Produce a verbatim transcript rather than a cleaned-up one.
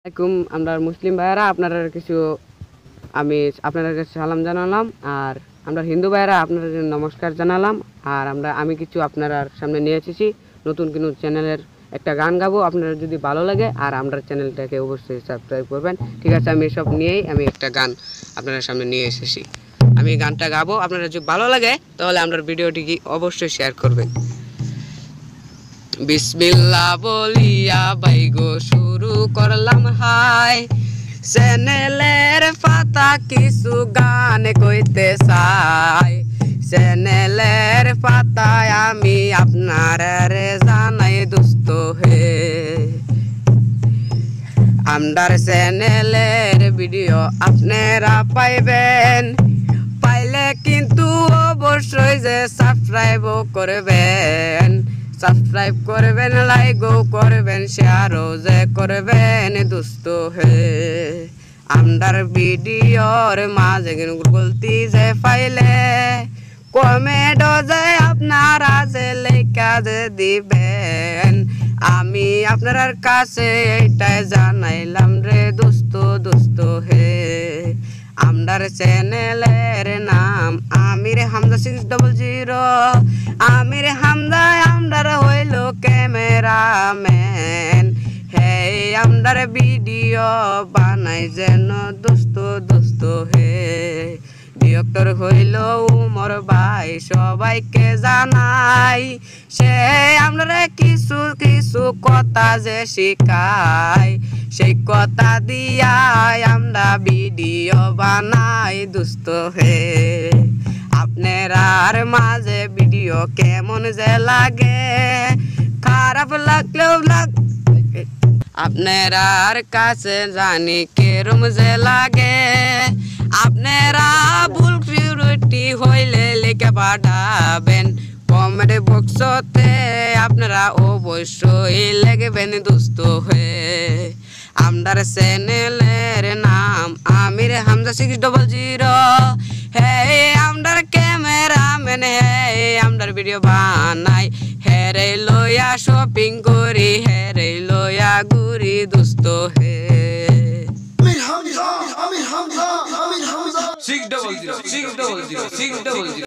আসসালামু আলাইকুম। আমরা মুসলিম ভাইয়েরা আপনারা কিছু আমি আপনাদের কাছে সালাম জানালাম, আর আমরা হিন্দু ভাইয়েরা আপনাদের নমস্কার জানালাম। আর আমরা আমি কিছু আপনার সামনে নিয়ে এসেছি নতুন কোনো চ্যানেলের একটা গান গাবো, আপনারা যদি ভালো লাগে আর আমরা চ্যানেলটাকে অবশ্যই সাবস্ক্রাইব করবেন। ঠিক আছে, আমি এসব নিয়েই আমি একটা গান আপনাদের সামনে নিয়ে এসেছি। আমি গানটা গাবো, আপনারা যদি ভালো লাগে তাহলে আপনার ভিডিওটি অবশ্যই শেয়ার করবেন। বিসমিল্লাহ বলিয়া বাইগো শুরু করলাম হাই, চ্যানেলের পাতা কিছু গান কইতে চাই। চ্যানেলের পাতায় আমি আপনার জানাই দোস্ত হে, আমরার চ্যানেলের ভিডিও আপনারা পাইবেন। পাইলে কিন্তু অবশ্যই যে সাবস্ক্রাইবও করবেন, সাবস্ক্রাইব করবেন, লাইকও করবেন, শেয়ারও যে করবেন দোস্ত হে। আমরার ভিডিওর মাঝে গলতি যে পাইলে কমেন্টও যে আপনারা যে লেখা যে দিবেন, আমি আপনার কাছে এইটাই জানাইলাম রে দোস্ত দোস্ত হে। আমরার চ্যানেলের নাম Amir Hamza six double zero. Amir Hamza আমরার হইল ক্যামেরাম্যান, হে আমরার ভিডিও বানাই যেন দোস্ত দোস্ত হে। ডিরেক্টর হইল উমর ভাই, সবাইকে জানাই, সে আমরা কিছু কিছু কথা যে শিখাই, সেই কথা দিয়াই আমরা ভিডিও বানাই দোস্ত হে। আপনার মাঝে ভিডিও কেমন যে লাগে, খারাপ লাগলেও লাগ আপনার কাছে জানি কেরম যে লাগে। আপনারা ভুল ত্রুটি হইলে লিখে পাঠাবেন কমেন্ট বক্সতে, আপনারা অবশ্যই লিখবেন দোস্ত হে। আমরার চ্যানেলের নাম Amir Hamza six double zero. হে আমরার ক্যামেরাম্যান, হে আমরার ভিডিও বানাই, হে রে লইয়া শপিং করি, হে রে লইয়া ঘুরি দোস্ত হে। Amir Hamza, Amir Hamza, Amir Hamza. Six double zero, six double zero, six double zero.